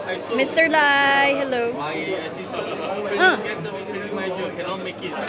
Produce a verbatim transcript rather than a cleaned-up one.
Mister Lai, hello. My assistant Ah. guest service training manager cannot make it.